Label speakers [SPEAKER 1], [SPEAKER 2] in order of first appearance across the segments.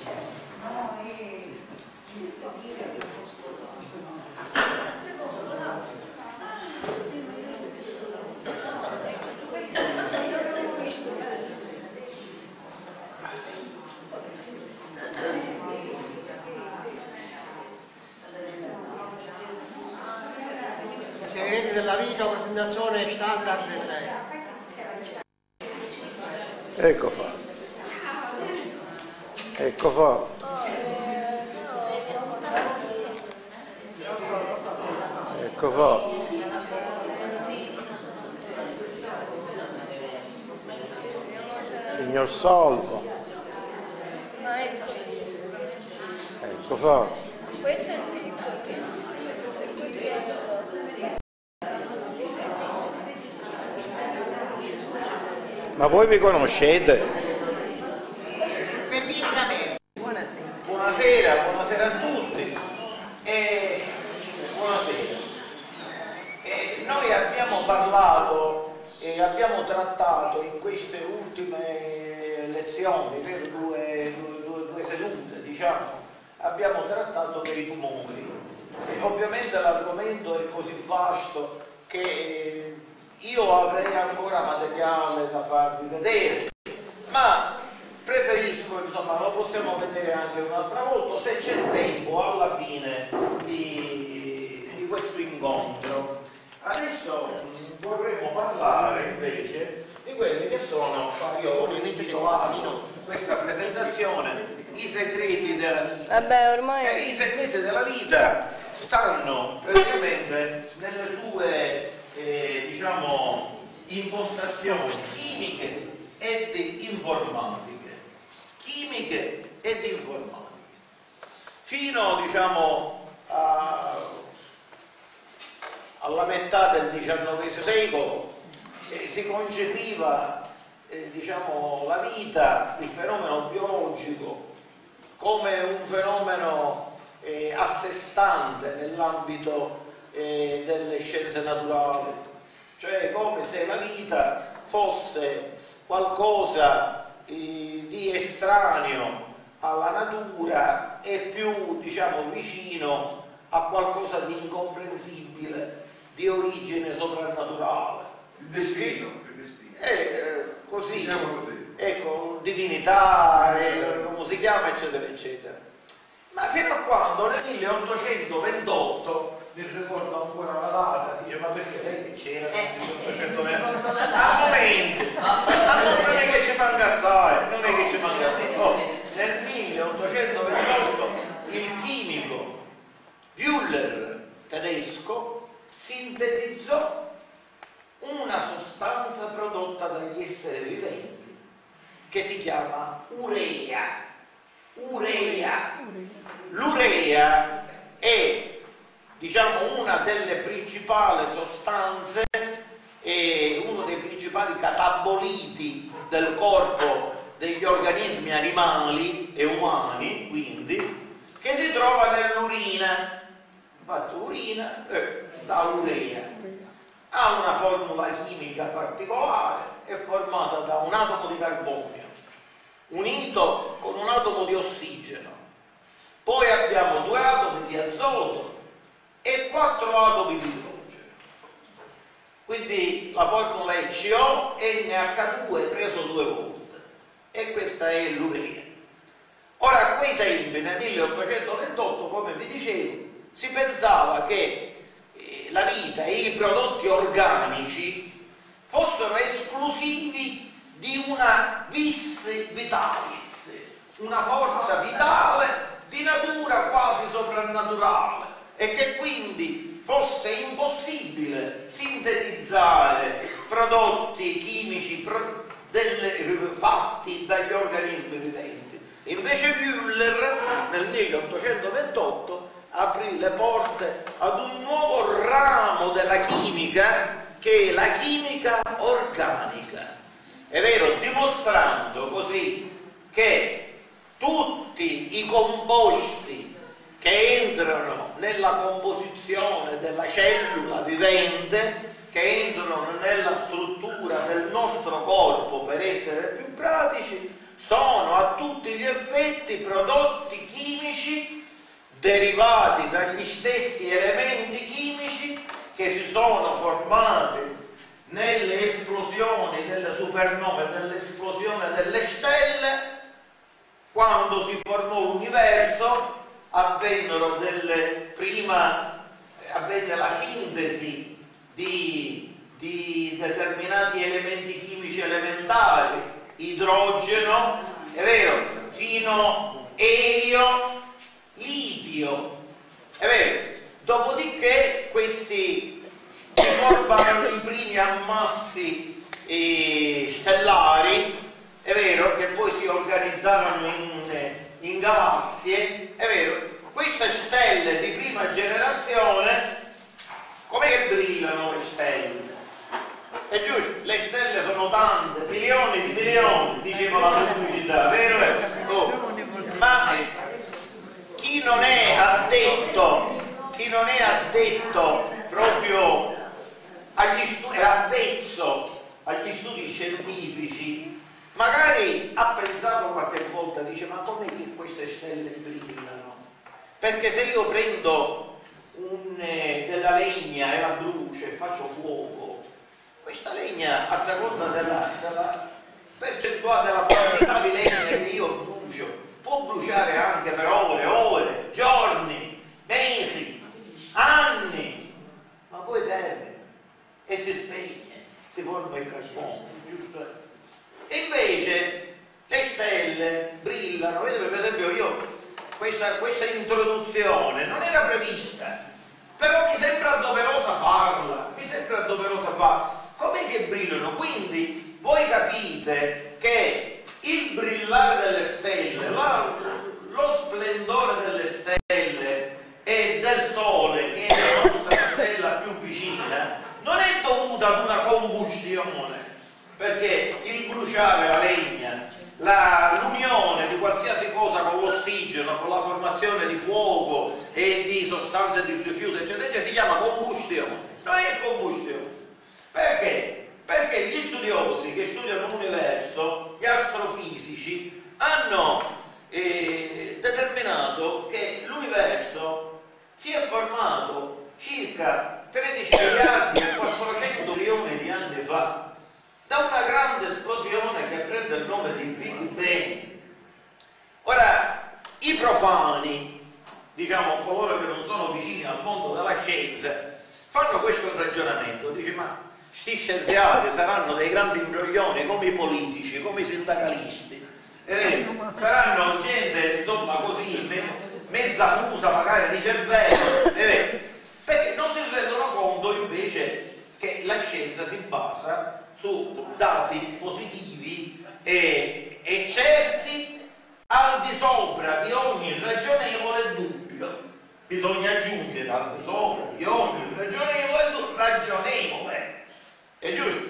[SPEAKER 1] Segreti della vita, presentazione standard 6.
[SPEAKER 2] Ecco fa. Ecco fa. Ecco fa. Signor Salvo. Ecco fa.
[SPEAKER 3] Questo è il piccolo.
[SPEAKER 2] Ma voi mi conoscete?
[SPEAKER 4] Per via traverso.
[SPEAKER 5] Buonasera, buonasera a tutti. Buonasera. Noi abbiamo parlato e abbiamo trattato in queste ultime lezioni, per due sedute, diciamo, abbiamo trattato dei tumori. Ovviamente l'argomento è così vasto che io avrei ancora materiale da farvi vedere, ma preferisco, insomma, lo possiamo vedere anche un'altra volta se c'è tempo alla fine di questo incontro. Adesso vorremmo parlare invece di quelli che sono, io ovviamente chiamato questa presentazione, i segreti della vita.
[SPEAKER 3] Vabbè, ormai
[SPEAKER 5] I segreti della vita stanno praticamente nelle sue diciamo impostazioni chimiche ed informatiche, fino diciamo alla metà del XIX secolo si concepiva diciamo la vita, il fenomeno biologico, come un fenomeno a sé stante nell'ambito delle scienze naturali, cioè come se la vita fosse qualcosa di estraneo alla natura e più, diciamo, vicino a qualcosa di incomprensibile, di origine soprannaturale.
[SPEAKER 6] Il destino.
[SPEAKER 5] Così,
[SPEAKER 6] diciamo così.
[SPEAKER 5] Ecco, divinità, come si chiama, eccetera, eccetera. Ma fino a quando nel 1828, mi ricordo ancora la data, dice ma perché lei che c'era nel 1828? Al momento, non è che ci manca assai, non è che ci manca assai. Oh, nel 1828 il chimico Wüller tedesco sintetizzò una sostanza prodotta dagli esseri viventi che si chiama urea. L'urea è, diciamo, una delle principali sostanze e uno dei principali cataboliti del corpo degli organismi animali e umani, quindi, che si trova nell'urina. Infatti urina da urea ha una formula chimica particolare, è formata da un atomo di carbonio unito con un atomo di ossigeno, poi abbiamo 2 atomi di azoto e 4 atomi di idrogeno. Quindi la formula è CO NH2 preso 2 volte, e questa è l'urea. Ora, a quei tempi, nel 1828, come vi dicevo, si pensava che la vita e i prodotti organici fossero esclusivi di una vis vitalis, una forza vitale di natura quasi soprannaturale, e che quindi fosse impossibile sintetizzare prodotti chimici fatti dagli organismi viventi. Invece Wüller nel 1828 aprì le porte ad un nuovo ramo della chimica, che è la chimica organica. È vero, dimostrando così che tutti i composti che entrano nella composizione della cellula vivente, che entrano nella struttura del nostro corpo per essere più pratici, sono a tutti gli effetti effetti prodotti chimici derivati dagli stessi elementi chimici che si sono formati nelle esplosioni delle supernove, nell'esplosione delle stelle. Quando si formò l'universo avvenne la sintesi di determinati elementi chimici elementari, idrogeno, è vero, fino elio, litio, è vero. Dopodiché questi si formano i primi ammassi stellari, è vero, che poi si organizzarono in galassie, è vero. Queste stelle di prima generazione, com'è che brillano le stelle? È giusto, le stelle sono tante, milioni di milioni, diceva la pubblicità, vero? Oh. Ma chi non è addetto proprio agli studi, è avvezzo agli studi scientifici, magari ha pensato qualche volta, dice: ma com'è che queste stelle brillano? Perché se io prendo della legna e la brucio e faccio fuoco, questa legna, a seconda della percentuale, della quantità di legna che io brucio, può bruciare anche per ore, giorni, mesi, anni, ma poi termina e si spegne, si forma il carbone, giusto? E invece le stelle brillano. Vedete, per esempio, questa introduzione non era prevista, però mi sembra doverosa farla, com'è che brillano? Quindi voi capite che il brillare delle stelle, lo splendore delle stelle e del Sole, che è la nostra stella più vicina, non è dovuta ad una combustione, perché il bruciare la legna, l'unione di qualsiasi cosa con l'ossigeno, con la formazione di fuoco e di sostanze di rifiuto, eccetera, si chiama combustione. Non è combustione. Perché? Perché gli studiosi che studiano l'universo, gli astrofisici, hanno determinato che l'universo si è formato circa 13 miliardi e 400 milioni di anni fa, da una grande esplosione che prende il nome di Big Bang. Ora, i profani, diciamo coloro che non sono vicini al mondo della scienza, fanno questo ragionamento, dice: ma sti scienziati saranno dei grandi imbroglioni come i politici, come i sindacalisti, saranno gente, insomma, così, mezza fusa magari di cervello, perché non si rendono conto invece che la scienza si basa su dati positivi e certi, al di sopra di ogni ragionevole dubbio. Bisogna aggiungere al di sopra di ogni ragionevole dubbio, ragionevole, è giusto?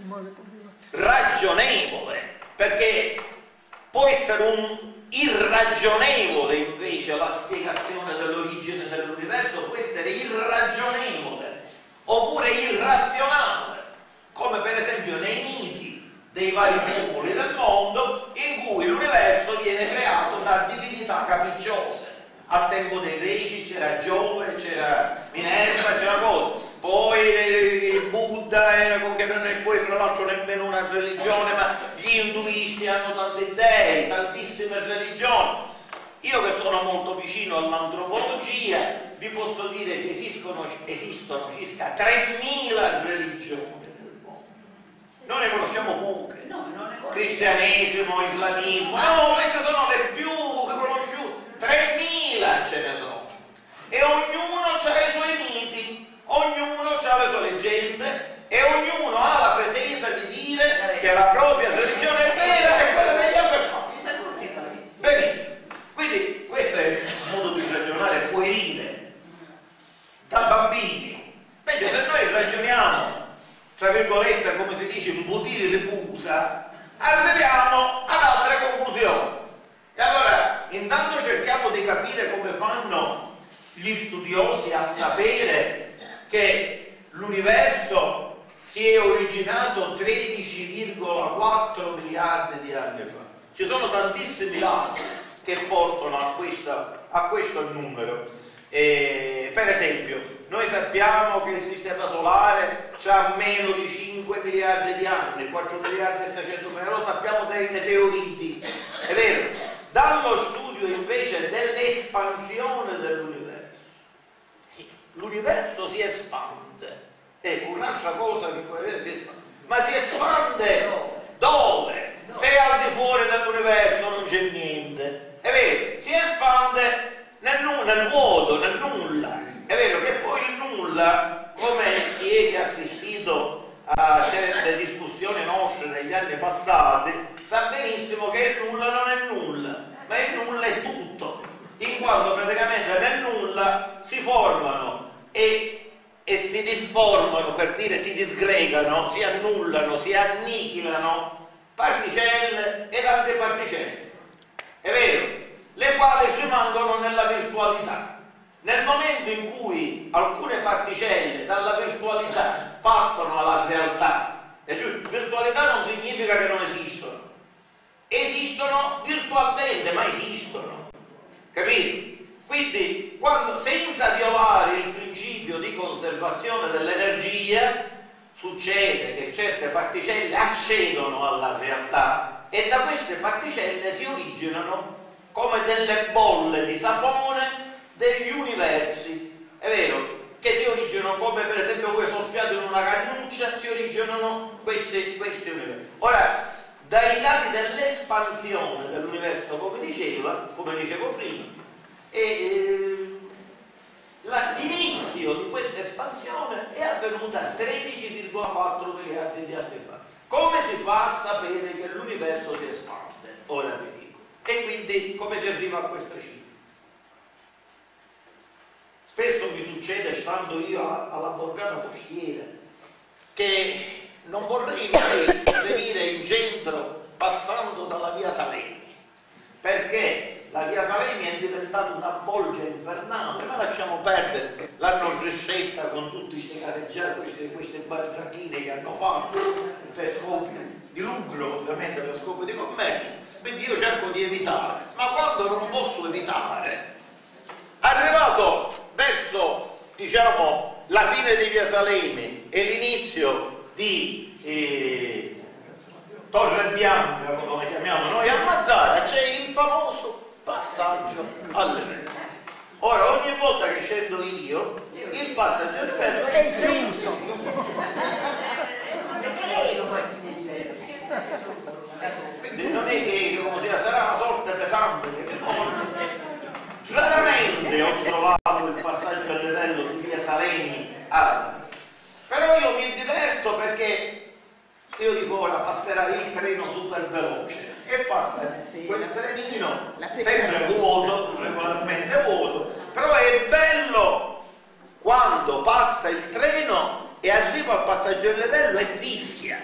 [SPEAKER 5] Ragionevole, perché può essere un irragionevole invece la spiegazione dell'origine dell'universo, può essere irragionevole oppure irrazionale, come per esempio nei miti dei vari popoli del mondo, in cui l'universo viene creato da divinità capricciose. Al tempo dei greci c'era Giove, c'era Minerva, c'era cosa. Poi il Buddha, che non è poi fra l'altro nemmeno una religione, ma gli induisti hanno tanti dei, tantissime religioni. Io che sono molto vicino all'antropologia, vi posso dire che esistono circa 3.000 religioni. Noi ne conosciamo poche, cristianesimo, islamismo, no, queste sono le più conosciute, 3.000 ce ne sono, e ognuno ha i suoi miti, ognuno ha le sue leggende, e ognuno ha la pretesa di dire che la propria religione è vera e quella degli altri è falsa. Benissimo, quindi questo è il modo di ragionare puerile, da bambini. Invece se noi ragioniamo, tra virgolette, come si dice, imbutire le pusa, arriviamo ad altre conclusioni. E allora, intanto cerchiamo di capire come fanno gli studiosi a sapere che l'universo si è originato 13,4 miliardi di anni fa. Ci sono tantissimi dati che portano a questo numero. Per esempio, noi sappiamo che il sistema solare ha meno di 5 miliardi di anni, 4 miliardi e 600 miliardi, lo sappiamo dai meteoriti, è vero. Dallo studio invece dell'espansione dell'universo, l'universo si espande, ecco un'altra cosa che si espande, ma si espande dove? Se al di fuori dell'universo non c'è niente, è vero, si espande nel vuoto, nel nulla. È vero che poi il nulla, come chi è che ha assistito a certe discussioni nostre negli anni passati, sa benissimo che il nulla non è nulla, ma il nulla è tutto, in quanto praticamente nel nulla si formano e si disformano, per dire si disgregano, si annullano, si annichilano particelle ed antiparticelle, è vero, le quali rimangono nella virtualità. Nel momento in cui alcune particelle dalla virtualità passano alla realtà, è giusto? Virtualità non significa che non esistono, esistono virtualmente, ma esistono, capito? Quindi senza violare il principio di conservazione dell'energia, succede che certe particelle accedono alla realtà e da queste particelle si originano come delle bolle di sapone degli universi, è vero, che si originano come per esempio voi soffiate in una cannuccia, si originano questi universi. Ora, dai dati dell'espansione dell'universo, come dicevo prima, l'inizio di questa espansione è avvenuta 13,4 miliardi di anni fa. Come si fa a sapere che l'universo si espande? Ora vi dico. E quindi come si arriva a questa cifra? Spesso mi succede, stando io alla Borgata Costiera, che non vorrei mai venire in centro passando dalla via Salemi, perché la via Salemi è diventata una bolgia infernale, ma lasciamo perdere, l'hanno riscetta con tutti questi caseggiati, queste barracchine che hanno fatto per scopi di lucro, ovviamente per scopi di commercio, quindi io cerco di evitare, ma quando non posso evitare, arrivato verso, diciamo, la fine di via Salemi e l'inizio di Torre Bianca, come lo chiamiamo noi a Mazara, c'è il famoso passaggio alle vele. Ora, ogni volta che scendo io, il passaggio alle vele è chiuso. Quindi non è che come sarà una sorta pesante, che raramente ho trovato il passaggio a livello di via Salemi, però io mi diverto perché io dico ora passerà il treno super veloce e passa quel trenino sempre vuoto, regolarmente vuoto, però è bello quando passa il treno e arriva al passaggio a livello e fischia.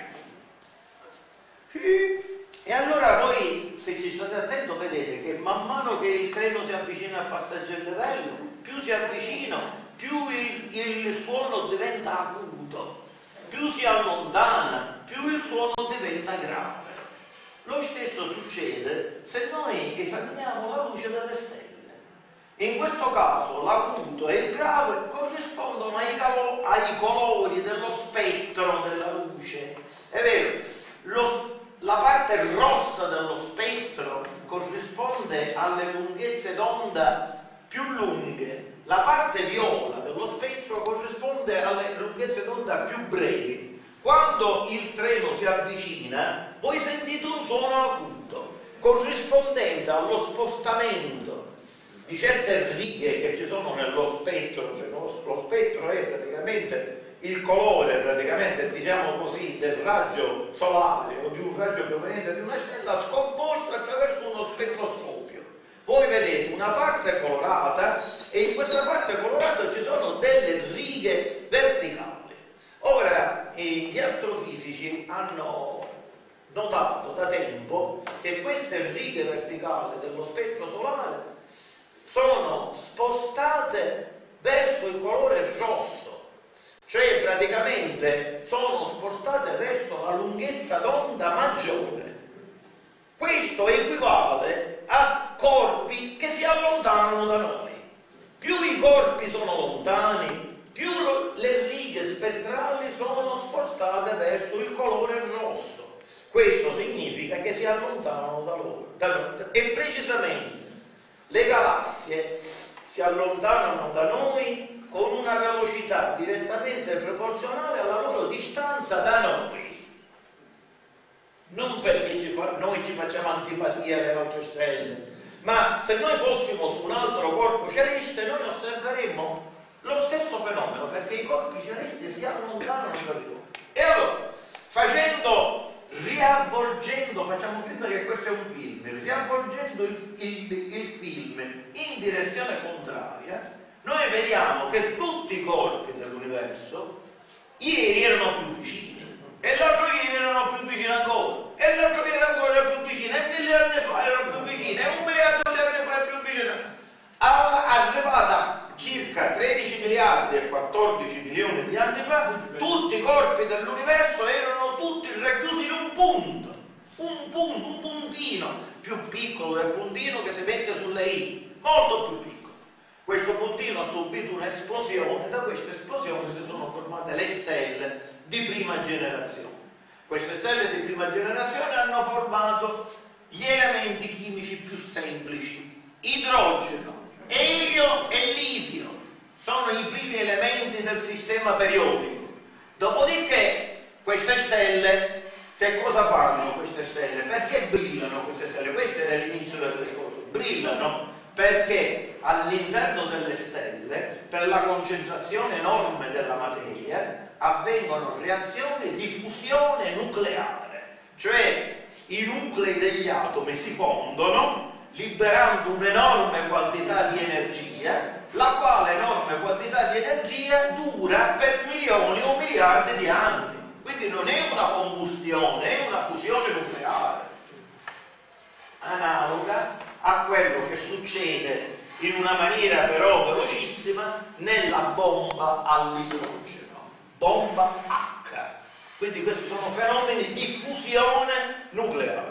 [SPEAKER 5] E allora voi, se ci state attenti, vedete che man mano che il treno si avvicina al passaggio a livello, più si avvicina, più il suono diventa acuto, più si allontana, più il suono diventa grave. Lo stesso succede se noi esaminiamo la luce delle stelle. In questo caso l'acuto e il grave corrispondono ai colori dello spettro della luce. È vero, la parte rossa dello spettro corrisponde alle lunghezze d'onda più lunghe, la parte viola dello spettro corrisponde alle lunghezze d'onda più brevi. Quando il treno si avvicina, voi sentite un suono acuto, corrispondente allo spostamento di certe righe che ci sono nello spettro, cioè lo spettro è praticamente il colore, praticamente diciamo così, del raggio solare o di un raggio proveniente di una stella scomposto attraverso uno spettroscopio. Voi vedete una parte colorata e in questa parte colorata ci sono delle righe verticali. Ora, gli astrofisici hanno notato da tempo che queste righe verticali dello spettro solare sono spostate verso il colore rosso, cioè praticamente sono spostate verso la lunghezza d'onda maggiore. Questo equivale a corpi si allontanano da loro. E precisamente le galassie si allontanano da noi con una velocità direttamente proporzionale alla loro distanza da noi. Non perché noi ci facciamo antipatia alle altre stelle, ma se noi fossimo su un altro corpo celeste noi osserveremmo lo stesso fenomeno, perché i corpi celesti si allontanano tra di loro. E allora, riavvolgendo, facciamo finta che questo è un film, riavvolgendo il film in direzione contraria, noi vediamo che tutti i corpi dell'universo ieri erano più vicini, e l'altro ieri erano più vicini ancora, e l'altro ieri ancora era più vicino, e 1000 anni fa erano più vicini, e 1 miliardo di anni fa è più vicino. Arrivata circa 13 miliardi e 14 milioni di anni fa, tutti i corpi dell'universo erano tutti racchiusi in un punto, un puntino più piccolo del puntino che si mette sulle I, molto più piccolo. Questo puntino ha subito un'esplosione, da questa esplosione si sono formate le stelle di prima generazione. Queste stelle di prima generazione hanno formato gli elementi chimici più semplici: idrogeno, elio e litio sono i primi elementi del sistema periodico. Dopodiché queste stelle, che cosa fanno queste stelle? Perché brillano queste stelle? Questo era l'inizio del discorso. Brillano perché all'interno delle stelle, per la concentrazione enorme della materia, avvengono reazioni di fusione nucleare, cioè i nuclei degli atomi si fondono liberando un'enorme quantità di energia, la quale enorme quantità di energia dura per milioni o miliardi di anni. Quindi non è una combustione, è una fusione nucleare, analoga a quello che succede in una maniera però velocissima nella bomba all'idrogeno, bomba H. Quindi questi sono fenomeni di fusione nucleare.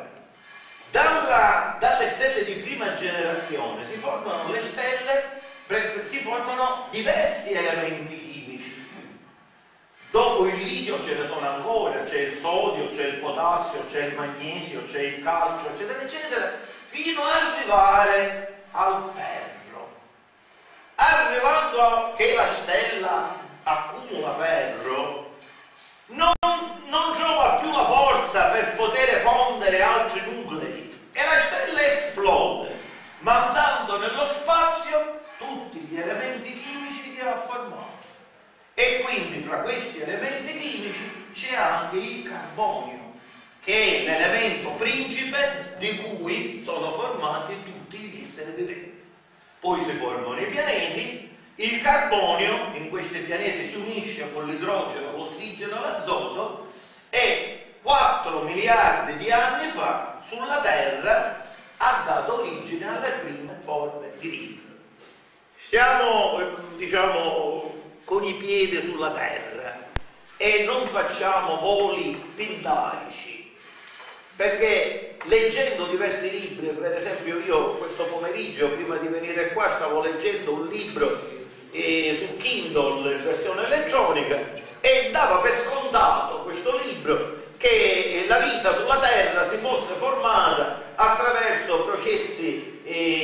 [SPEAKER 5] Dalle stelle di prima generazione si formano le stelle, si formano diversi elementi chimici. Dopo il litio ce ne sono ancora, c'è il sodio, c'è il potassio, c'è il magnesio, c'è il calcio, eccetera, eccetera, fino ad arrivare al ferro. Arrivando a che la stella accumula ferro, non trova più la forza per poter fondere altri nuclei e la stella esplode, mandando nello spazio tutti gli elementi chimici che ha formato. E quindi fra questi elementi chimici c'è anche il carbonio, che è l'elemento principe di cui sono formati tutti gli esseri viventi. Poi si formano i pianeti. Il carbonio in questi pianeti si unisce con l'idrogeno, l'ossigeno e l'azoto, e 4 miliardi di anni fa sulla Terra ha dato origine alle prime forme di vita. Stiamo, diciamo, con i piedi sulla Terra e non facciamo voli pindarici, perché leggendo diversi libri, per esempio io questo pomeriggio prima di venire qua stavo leggendo un libro su Kindle in versione elettronica e dava per scontato questo libro che la vita sulla Terra si fosse formata attraverso processi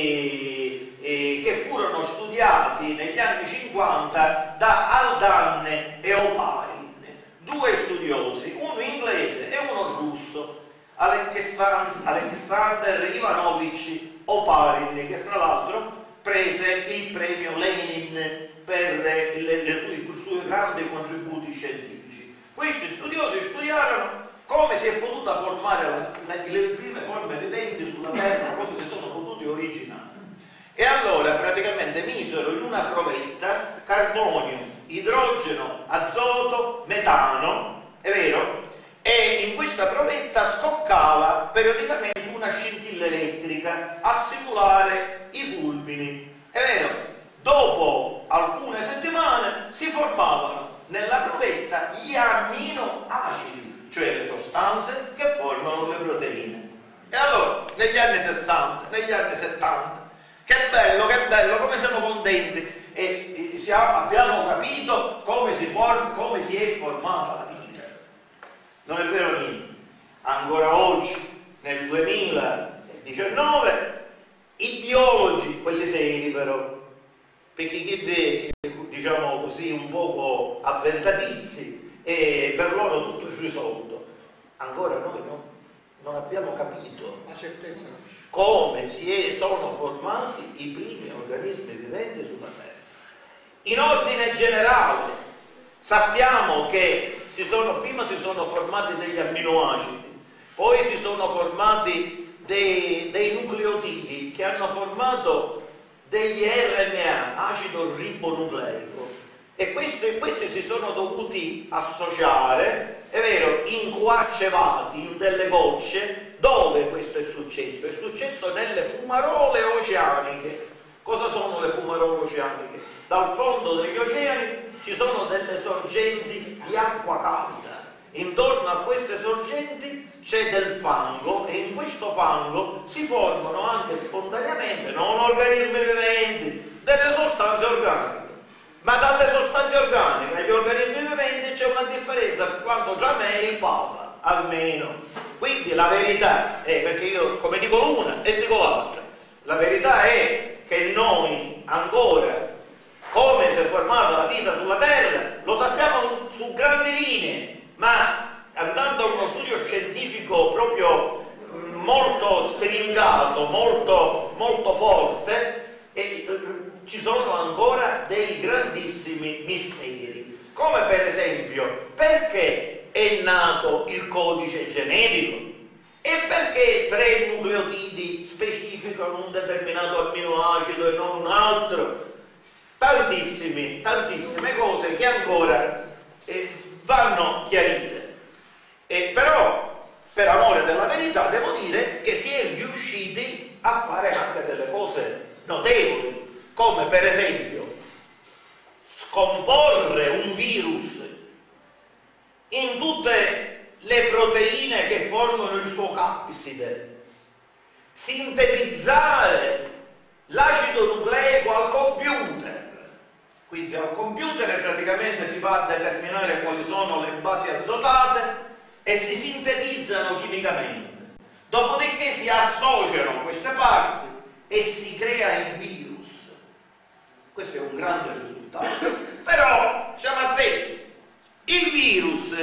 [SPEAKER 5] che furono studiati negli anni 50 da Haldane e Oparin, due studiosi, uno inglese e uno russo, Alexander Ivanovich Oparin, che fra l'altro prese il premio Lenin per i suoi grandi contributi scientifici. Questi studiosi studiarono come si è potuta formare le prime forme viventi sulla Terra, come si sono potuti originare. E allora praticamente misero in una provetta carbonio, idrogeno, azoto, metano, è vero? E in questa provetta scoccava periodicamente una scintilla elettrica a simulare i fulmini, è vero? Dopo alcune settimane si formavano nella provetta gli amminoacidi, cioè le sostanze che formano le proteine. E allora, negli anni 60, negli anni 70, che bello, come siamo contenti, e abbiamo capito come si è formata la vita. Non è vero niente. Ancora oggi, nel 2019, i biologi, quelli seri però, perché chi diciamo così un poco avventatizi, e per loro tutto è risolto. Ancora noi non abbiamo capito
[SPEAKER 1] La certezza.
[SPEAKER 5] come sono formati i primi organismi viventi sulla Terra. In ordine generale sappiamo che prima si sono formati degli amminoacidi, poi si sono formati dei nucleotidi che hanno formato degli RNA, acido ribonucleico, e questi si sono dovuti associare, è vero, incoacevati in delle gocce. Dove questo è successo? È successo nelle fumarole oceaniche. Cosa sono le fumarole oceaniche? Dal fondo degli oceani ci sono delle sorgenti di acqua calda. Intorno a queste sorgenti c'è del fango, e in questo fango si formano anche spontaneamente, non organismi viventi, delle sostanze organiche. Ma dalle sostanze organiche agli organismi viventi c'è una differenza, quanto tra me e il Papa, almeno. Quindi la verità è, perché io come dico l'una e dico l'altra, la verità è che noi ancora, come si è formata la vita sulla Terra, lo sappiamo su grandi linee, ma andando a uno studio scientifico proprio molto stringato, molto forte, ci sono ancora dei grandissimi misteri, come per esempio perché è nato il codice genetico e perché 3 nucleotidi specificano un determinato amminoacido e non un altro. Tantissime cose che ancora vanno chiarite. Però, per amore della verità, devo dire che si è riusciti a fare anche delle cose notevoli, come per esempio scomporre un virus in tutte le proteine che formano il suo capside, sintetizzare l'acido nucleico al computer. Quindi al computer praticamente si va a determinare quali sono le basi azotate e si sintetizzano chimicamente. Dopodiché si associano queste parti e si crea il virus. Questo è un grande risultato. Però siamo attenti. I virus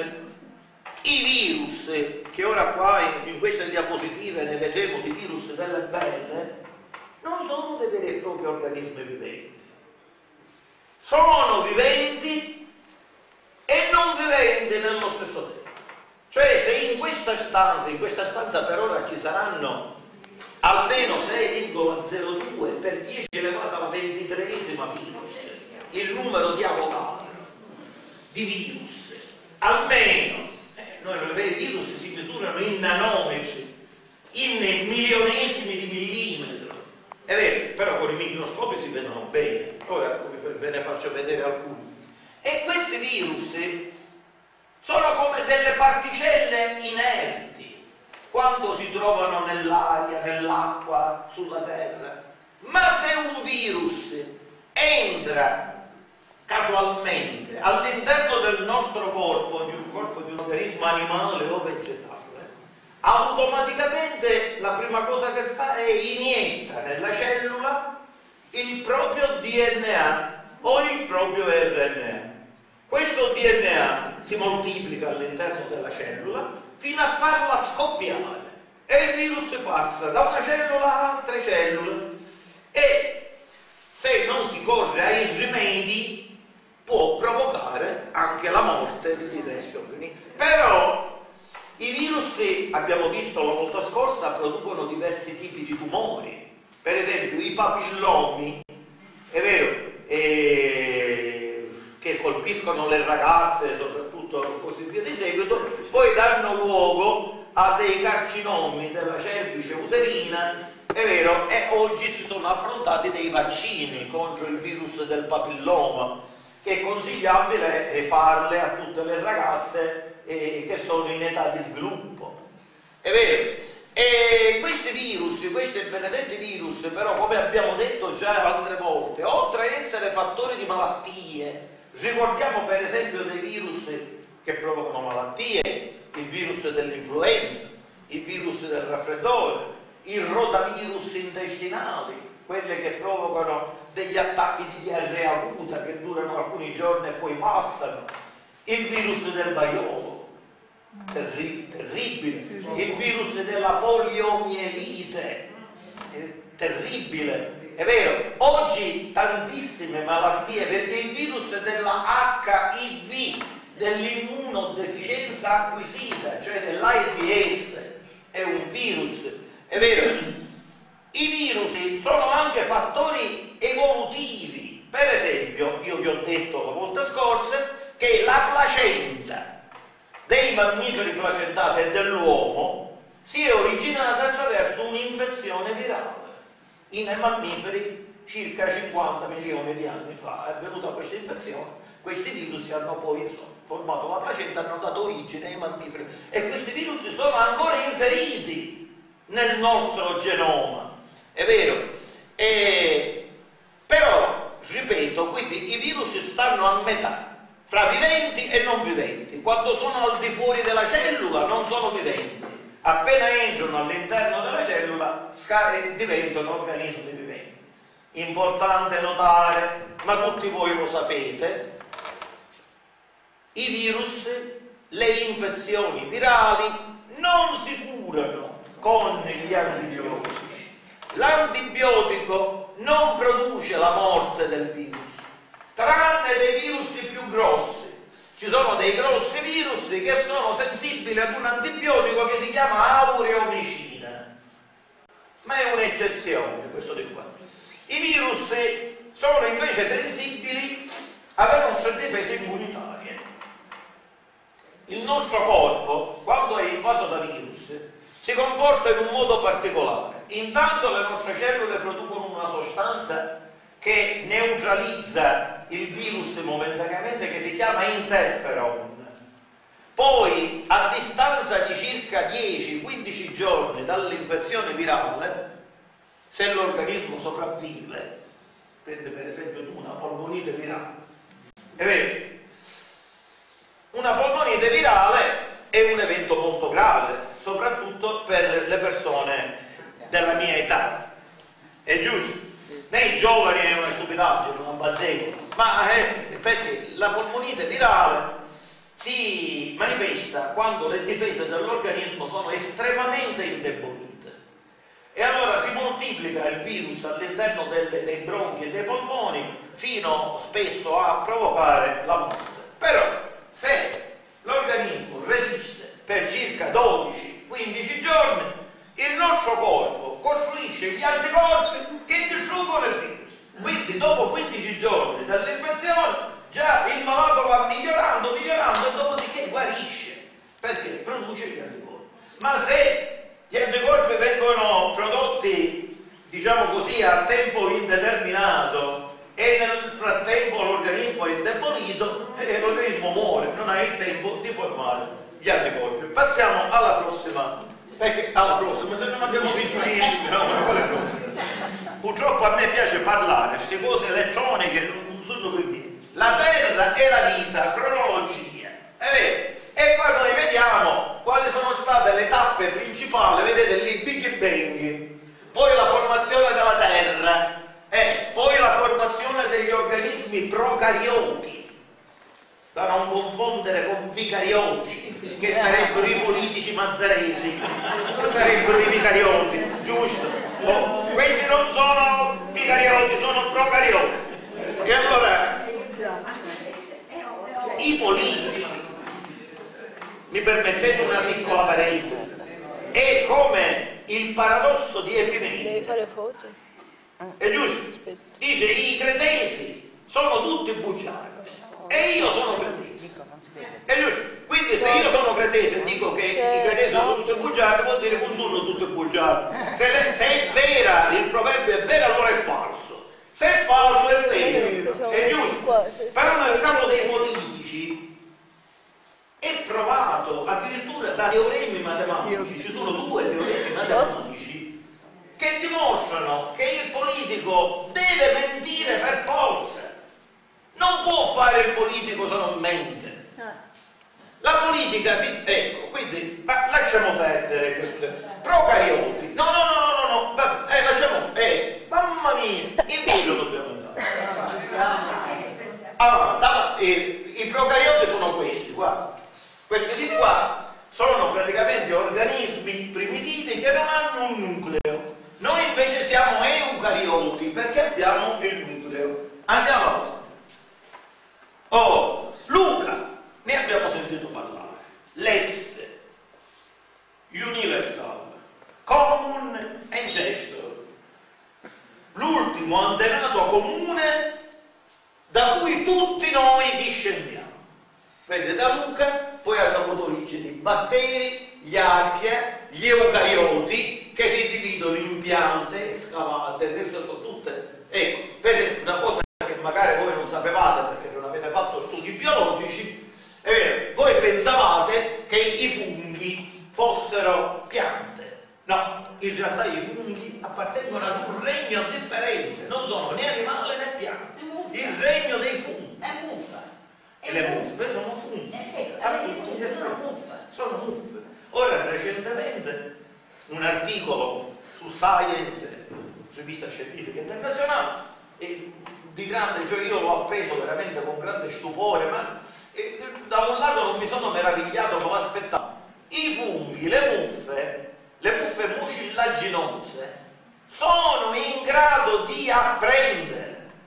[SPEAKER 5] che ora qua in queste diapositive ne vedremo di virus delle belle, non sono dei veri e propri organismi viventi. Sono viventi e non viventi nello stesso tempo. Cioè, se in questa stanza per ora ci saranno almeno 6,02 per 10 elevata alla 23esima virus, il numero di Avogadro di virus, almeno i virus si misurano in nanometri, in milionesimi di millimetro, è vero, però con i microscopi si vedono bene. Ora ve ne faccio vedere alcuni. E questi virus sono come delle particelle inerti quando si trovano nell'aria, nell'acqua, sulla terra. Ma se un virus entra casualmente all'interno del nostro corpo, di un organismo animale o vegetale, automaticamente la prima cosa che fa è inietta nella cellula il proprio DNA o il proprio RNA. Questo DNA si moltiplica all'interno della cellula fino a farla scoppiare e il virus passa da una cellula a altre cellule e se non si corre ai rimedi può provocare anche la morte di diversi organi. Però i virus, abbiamo visto la volta scorsa, producono diversi tipi di tumori. Per esempio i papillomi, è vero, che colpiscono le ragazze, soprattutto così via di seguito, poi danno luogo a dei carcinomi della cervice uterina, è vero, e oggi si sono affrontati dei vaccini contro il virus del papilloma, che è consigliabile farle a tutte le ragazze che sono in età di sviluppo, è vero. E questi virus, questi benedetti virus, però, come abbiamo detto già altre volte, oltre a essere fattori di malattie, ricordiamo per esempio dei virus che provocano malattie, il virus dell'influenza, il virus del raffreddore, il rotavirus intestinali, quelle che provocano degli attacchi di diarrea acuta che durano alcuni giorni e poi passano, il virus del vaiolo, terribile, il virus della poliomielite, terribile, è vero, oggi tantissime malattie, perché il virus della HIV, dell'immunodeficienza acquisita, cioè dell'AIDS, è un virus, è vero. I virus sono anche fattori evolutivi. Per esempio, io vi ho detto la volta scorsa che la placenta dei mammiferi placentati e dell'uomo si è originata attraverso un'infezione virale. In mammiferi circa 50 milioni di anni fa è avvenuta questa infezione, questi virus hanno poi formato la placenta, hanno dato origine ai mammiferi e questi virus sono ancora inseriti nel nostro genoma. È vero, però, ripeto, quindi i virus stanno a metà, fra viventi e non viventi. Quando sono al di fuori della cellula non sono viventi, appena entrano all'interno della cellula diventano organismi viventi. Importante notare, ma tutti voi lo sapete, i virus, le infezioni virali non si curano con gli antibiotici. L'antibiotico non produce la morte del virus, tranne dei virus più grossi. Ci sono dei grossi virus che sono sensibili ad un antibiotico che si chiama aureomicina, ma è un'eccezione questo di qua. I virus sono invece sensibili alle nostre difese immunitarie. Il nostro corpo, quando è invaso da virus, si comporta in un modo particolare. Intanto le nostre cellule producono una sostanza che neutralizza il virus momentaneamente, che si chiama interferon. Poi, a distanza di circa 10-15 giorni dall'infezione virale, se l'organismo sopravvive, prende per esempio una polmonite virale, è vero, una polmonite virale è un evento molto grave, soprattutto per le persone della mia età, è giusto? Nei giovani è una stupidaggine, una bazzeccola, ma perché la polmonite virale si manifesta quando le difese dell'organismo sono estremamente indebolite e allora si moltiplica il virus all'interno dei bronchi e dei polmoni fino spesso a provocare la morte. Però se l'organismo resiste per circa 12-15 giorni, il nostro corpo costruisce gli anticorpi che distruggono il virus. Quindi dopo 15 giorni dall'infezione già il malato va migliorando e dopodiché guarisce, perché produce gli anticorpi. Ma se gli anticorpi vengono prodotti, diciamo così, a tempo indeterminato e nel frattempo l'organismo è indebolito, l'organismo muore, non ha il tempo di formare gli anticorpi. Passiamo alla prossima. Perché alla prossima, se non abbiamo visto niente, no, purtroppo a me piace parlare, queste cose elettroniche non sono qui. La Terra e la vita, cronologia, è vero? E poi noi vediamo quali sono state le tappe principali, vedete lì, Big Bang, poi la formazione della Terra, poi la formazione degli organismi procarioti, da non confondere con vicarioti, che sarebbero i politici mazzaresi, sarebbero i vicarioti, giusto? Questi non sono vicarioti, sono procarioti. E allora, i politici, mi permettete una piccola parentesi, è come il paradosso di Epimenides.
[SPEAKER 3] Devi fare foto?
[SPEAKER 5] È giusto? Dice i cretesi sono tutti bugiardi. E io sono cretese. È giusto? Quindi se io sono cretese e dico che i cretesi sono tutti bugiardi, vuol dire che non sono tutti bugiardi. Se è vera, il proverbio è vero, allora è falso. Se è falso è vero. È giusto? Però nel caso dei politici è provato addirittura da teoremi matematici, ci sono 2 teoremi matematici che dimostrano che il politico deve mentire per forza. Non può fare il politico se non mente. La politica, ecco, quindi ma lasciamo perdere questo. Procarioti, no, vabbè, lasciamo, mamma mia, in giro dobbiamo andare. Allora, i procarioti sono questi, guarda. Questi di qua sono praticamente organismi primitivi che non hanno un nucleo. Noi invece siamo eucarioti perché abbiamo il nucleo. Andiamo avanti. Oh, Luca, ne abbiamo sentito parlare. L'este, universal, common ancestor, l'ultimo antenato comune da cui tutti noi discendiamo. Vedete, da Luca poi hanno avuto origine i batteri, gli archea, gli eucarioti, che si dividono in piante, scavate, sono tutte. Ecco, per esempio, una cosa che magari voi non sapevate perché non avete fatto studi biologici, è vero, voi pensavate che i funghi fossero piante. No, in realtà i funghi appartengono ad un regno differente, non sono né animale né piante. Il regno dei funghi.
[SPEAKER 4] È muffa.
[SPEAKER 5] E le muffe sono funghi.
[SPEAKER 4] Sono muffe.
[SPEAKER 5] Sono muffe. Ora, recentemente, un articolo su Science, rivista scientifica internazionale, di grande, cioè io l'ho appreso veramente con grande stupore, ma da un lato non mi sono meravigliato, ma aspettavo. I funghi, le muffe mucillaginose, sono in grado di apprendere.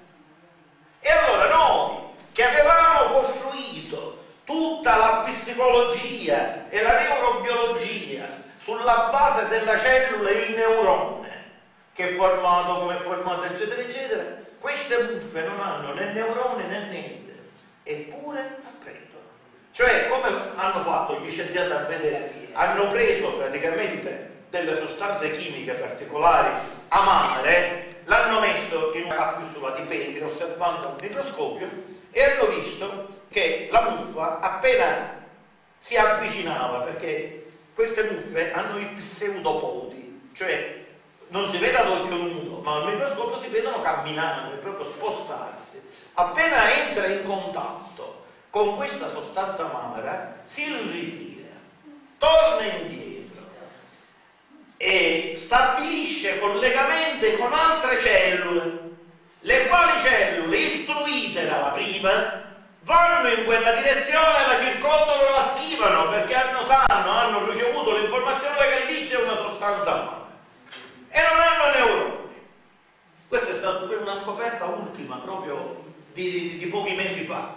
[SPEAKER 5] E allora noi, che avevamo costruito tutta la psicologia e la neurobiologia sulla base della cellula, il neurone, che è formato, come è formato, eccetera, eccetera, queste muffe non hanno né neurone né niente, eppure apprendono. Cioè, come hanno fatto gli scienziati a vedere? Hanno preso praticamente delle sostanze chimiche particolari amare, l'hanno messo in una capsula di Petri osservando al microscopio e hanno visto che la muffa appena si avvicinava, perché queste muffe hanno i pseudopodi, cioè non si vede ad occhio nudo, ma al microscopio si vedono camminare, proprio spostarsi. Appena entra in contatto con questa sostanza amara, si ritira, torna indietro e stabilisce collegamenti con altre cellule, le quali cellule, istruite dalla prima, vanno in quella direzione, la circondano e la schivano, perché hanno ricevuto l'informazione che lì c'è una sostanza amara e non hanno neuroni. Questa è stata una scoperta ultima, proprio di pochi mesi fa.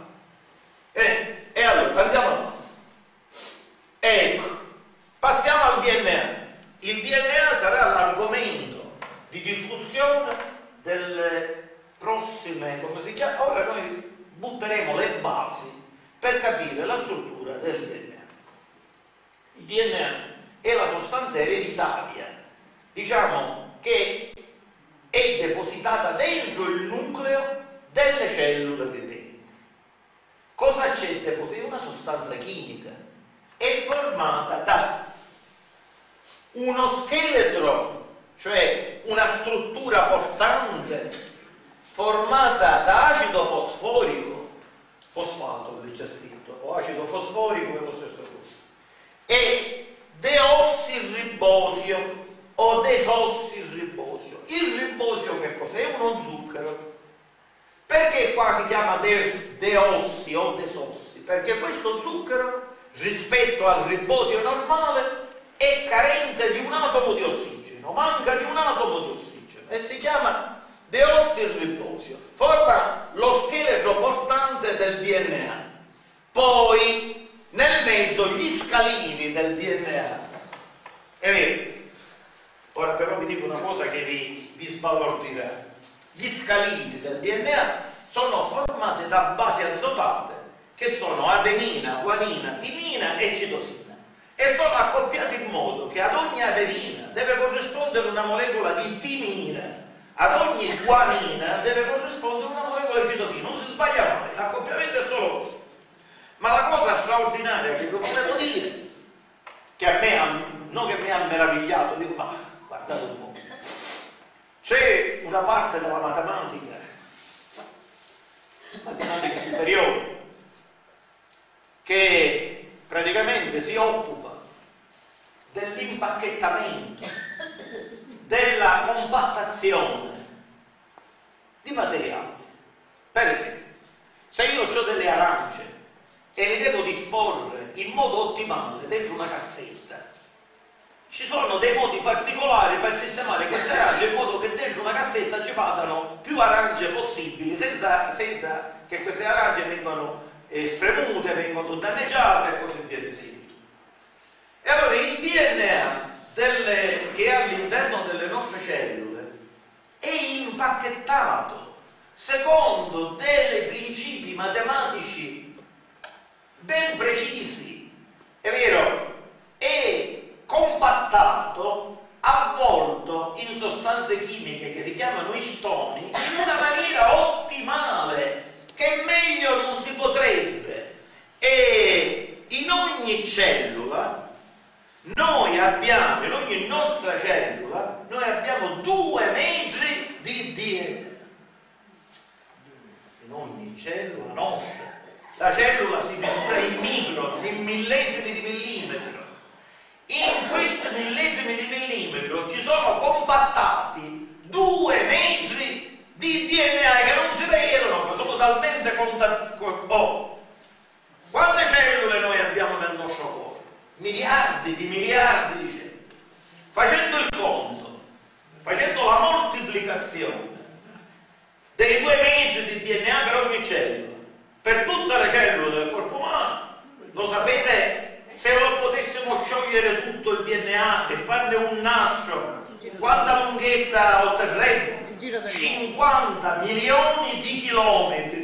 [SPEAKER 5] E allora andiamo avanti. Ecco, passiamo al DNA. Il DNA sarà l'argomento di discussione delle prossime, come si chiama? Ora noi butteremo le basi per capire la struttura del DNA. Il DNA è la sostanza ereditaria, diciamo, che è depositata dentro il nucleo delle cellule viventi. Cosa c'è depositato? È una sostanza chimica, è formata da uno scheletro, cioè una struttura portante formata da acido fosforico, fosfato lì c'è scritto, o acido fosforico è lo stesso cosa, e deossirribosio o desossirribosio. Il ribosio che cos'è? È uno zucchero. Perché qua si chiama deossi o desossi? Perché questo zucchero, rispetto al ribosio normale, è carente di un atomo di ossigeno, manca di un atomo di ossigeno e si chiama deossirribosio, forma lo scheletro portante del DNA. Poi nel mezzo gli scalini del DNA. È vero? Ora però vi dico una cosa che vi sbalordirà. Gli scalini del DNA sono formati da basi azotate che sono adenina, guanina, timina e citosina. E sono accoppiati in modo che ad ogni adenina deve corrispondere una molecola di timina, ad ogni guanina deve corrispondere una molecola di citosina. Non si sbaglia mai, l'accoppiamento è solo così. Ma la cosa straordinaria che vi volevo dire, che a me, non che mi ha meravigliato, dico, ma guardate un po', c'è una parte della matematica superiore, che praticamente si occupa dell'impacchettamento, della compattazione di materiali. Per esempio, se io ho delle arance e le devo disporre in modo ottimale dentro una cassetta, ci sono dei modi particolari per sistemare queste arance in modo che dentro una cassetta ci vadano più arance possibili senza che queste arance vengano spremute, vengono danneggiate e così via di seguito. E allora il DNA che è all'interno delle nostre cellule è impacchettato secondo dei principi matematici ben precisi, è vero? È compattato, avvolto in sostanze chimiche che si chiamano istoni in una maniera ottimale, che meglio non si potrebbe. E in ogni cellula noi abbiamo, in ogni nostra cellula, noi abbiamo 2 metri di DNA. In ogni cellula nostra. La cellula si misura in micron, in millesimi di millimetro. In questi millesimi di millimetro ci sono compattati 2 metri di DNA che non si vedono, ma sono talmente contatti. Quante cellule noi abbiamo nel nostro corpo? Miliardi di cellule. Facendo il conto, facendo la moltiplicazione dei 2 metri di DNA per ogni cellula, per tutte le cellule del corpo umano, lo sapete, se lo potessimo sciogliere tutto il DNA e farne un nastro, quanta lunghezza otterremmo? 50 milioni di chilometri.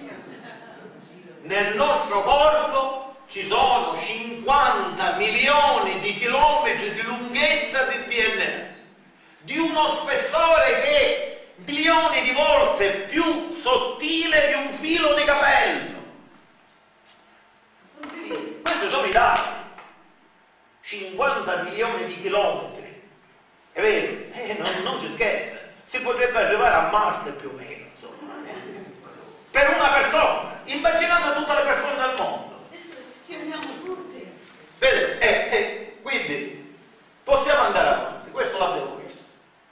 [SPEAKER 5] Nel nostro corpo ci sono 50 milioni di chilometri di lunghezza di DNA, di uno spessore che è milioni di volte più sottile di un filo di capello. Questi sono i dati. 50 milioni di chilometri, è vero? Non si scherza, si potrebbe arrivare a Marte più o meno, insomma, per una persona. Immaginate tutte le persone del mondo. Vedete? Quindi possiamo andare avanti, questo l'abbiamo visto.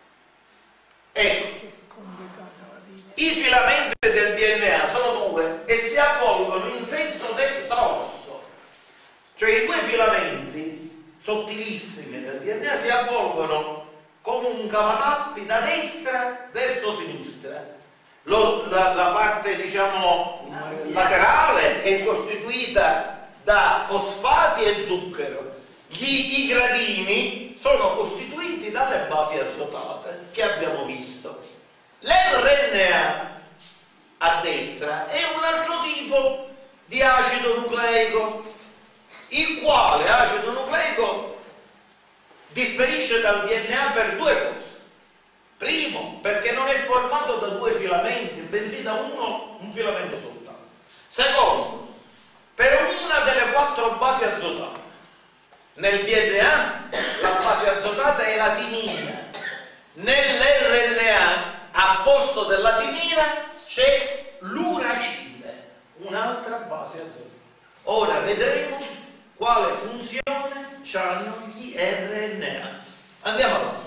[SPEAKER 5] Ecco, i filamenti del DNA sono 2 e si avvolgono in senso destrosso, cioè i 2 filamenti sottilissimi del DNA si avvolgono come un cavatappi da destra verso sinistra. La parte, diciamo, laterale è costituita da fosfati e zucchero. I gradini sono costituiti dalle basi azotate che abbiamo visto. L'RNA a destra è un altro tipo di acido nucleico, il quale acido nucleico differisce dal DNA per 2 cose. Primo, perché non è formato da 2 filamenti, bensì da un filamento soltanto. Secondo, per una delle 4 basi azotate. Nel DNA la base azotata è la timina. Nell'RNA, a posto della timina, c'è l'uracile, un'altra base azotata. Ora vedremo quale funzione hanno gli RNA. Andiamo avanti.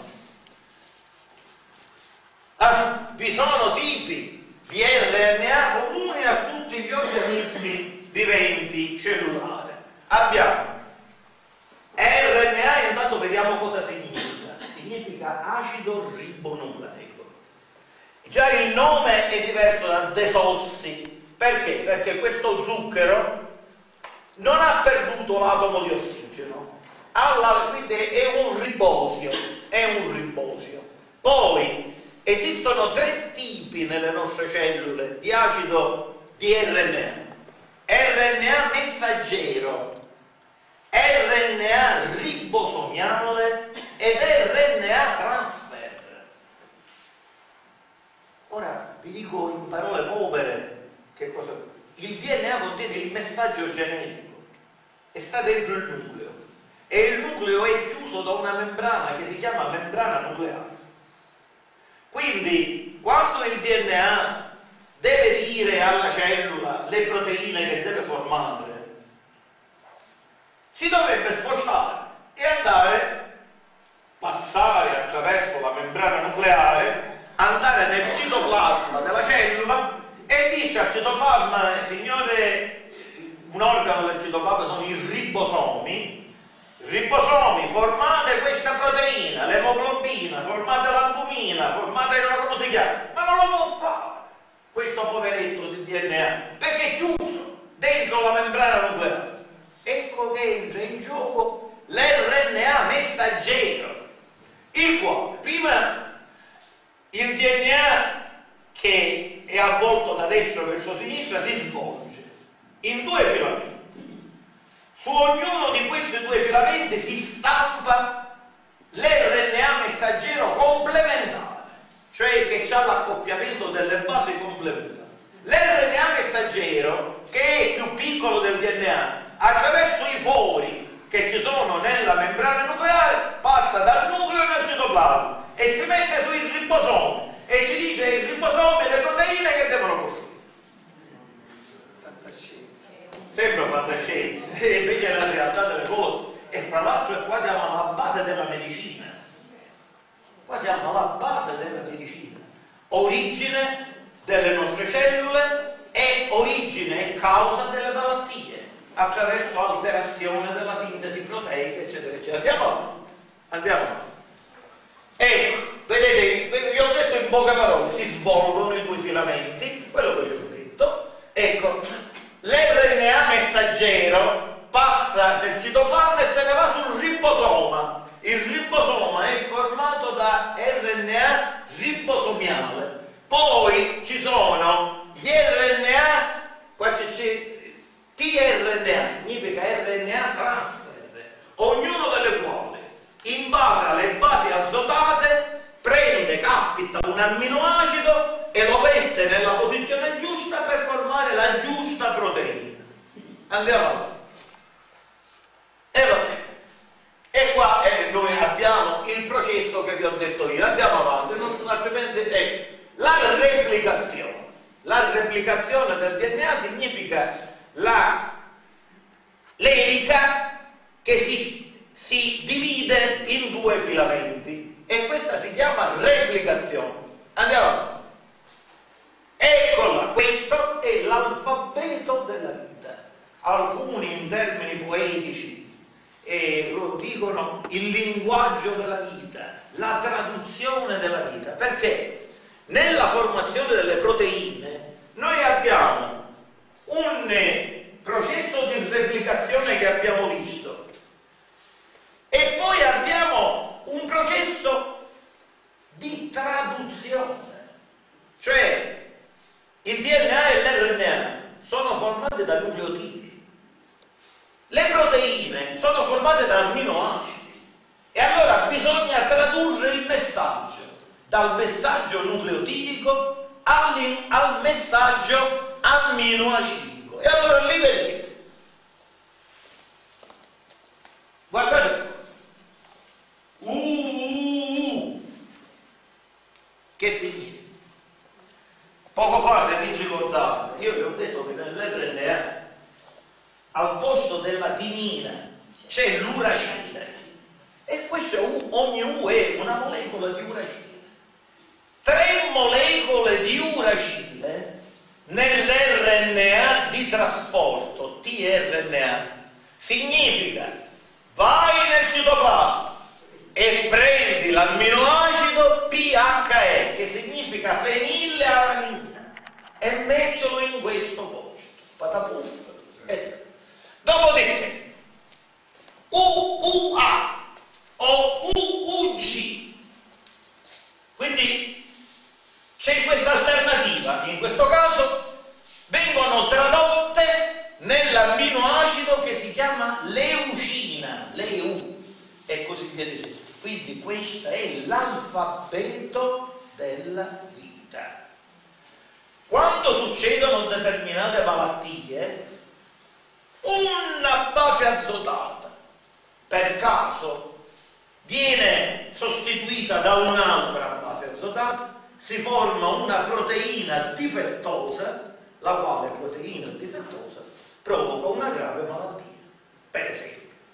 [SPEAKER 5] Vi sono tipi di RNA comuni a tutti gli organismi viventi cellulari. Abbiamo RNA, intanto vediamo cosa significa. Significa acido ribonucleico. Già il nome è diverso da desossi. Perché? Perché questo zucchero non ha perduto l'atomo di ossigeno, è un ribosio, Poi esistono 3 tipi nelle nostre cellule di acido di RNA. RNA messaggero, RNA ribosomiale ed RNA transfer. Ora vi dico in parole povere che cosa. Il DNA contiene il messaggio genetico e sta dentro il nucleo, e il nucleo è chiuso da una membrana che si chiama membrana nucleare. Quindi quando il DNA deve dire alla cellula le proteine che deve formare, si dovrebbe spostare e andare sinistra il citoplasma, signore, un organo del citoplasma sono i ribosomi. Ribosomi, formate questa proteina, l'emoglobina, formate l'albumina, formate come si chiama, ma non lo può fare questo poveretto di DNA perché è chiuso dentro la membrana nucleare. Ecco che entra in gioco l'RNA messaggero, il quale prima il DNA che è avvolto da destra verso sinistra si svolge in due filamenti. Su ognuno di questi due filamenti si stampa l'RNA messaggero complementare, cioè che ha l'accoppiamento delle basi complementari. L'RNA messaggero, che è più piccolo del DNA, attraverso i fori che ci sono nella membrana nucleare, passa dal nucleo al citoplasma e si mette sui ribosomi e ci dice ai ribosomi le proteine che devono costruire. Sembra fantascienza, e invece è la realtà delle cose, e fra l'altro è quasi alla base della medicina, quasi alla base della medicina, origine delle nostre cellule e origine e causa delle malattie, attraverso alterazione della sintesi proteica, eccetera, eccetera. Andiamo avanti, andiamo avanti. Ecco, vedete, vi ho detto in poche parole, si svolgono i due filamenti, quello che vi ho detto, ecco. L'RNA messaggero passa nel citoplasma e se ne va sul ribosoma. Il ribosoma è formato da RNA ribosomiale. Poi ci sono gli RNA, qua c'è tRNA, significa RNA transfer, ognuno delle quali, in base alle basi azotate, prende, capita un amminoacido e lo mette nella posizione giusta per formare la giusta proteina. Andiamo avanti. E vabbè. E qua noi abbiamo il processo che vi ho detto io. Andiamo avanti, altrimenti la replicazione. La replicazione del DNA significa l'elica che si divide in due filamenti e questa si chiama replicazione. Andiamo avanti. Eccola, questo è l'alfabeto della vita. Alcuni in termini poetici lo dicono il linguaggio della vita, la traduzione della vita, perché nella formazione delle proteine noi abbiamo un processo di replicazione che abbiamo visto e poi abbiamo un processo di traduzione, cioè il DNA e l'RNA sono formati da nucleotidi, le proteine sono formate da amminoacidi e allora bisogna tradurre il messaggio dal messaggio nucleotidico al messaggio amminoacidico e allora lì vedete, guardate che significa? Poco fa, se vi ricordate, io vi ho detto che nell'RNA al posto della timina c'è l'uracile e questo ogni U è una molecola di uracile. 3 molecole di uracile nell'RNA di trasporto tRNA significa vai nel citoplasma e prendi l'amminoacido PHE che significa fenilalanina e mettilo in questo posto, patapuff. Dopodiché UUA o UUG, quindi c'è questa alternativa, in questo caso vengono tradotte nell'amminoacido che si chiama leucina, leu, e così via di seguito. Quindi questo è l'alfabeto della vita. Quando succedono determinate malattie, una base azotata per caso viene sostituita da un'altra base azotata, si forma una proteina difettosa, la quale proteina difettosa provoca una grave malattia. Per esempio,